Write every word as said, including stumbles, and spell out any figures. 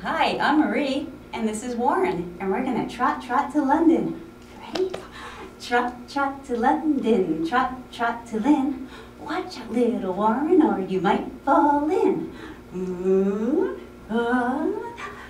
Hi, I'm Marie, and this is Warren, and we're gonna trot, trot to London. Ready? Trot, trot to London, trot, trot to Lynn. Watch out, little Warren, or you might fall in. Ooh, ah.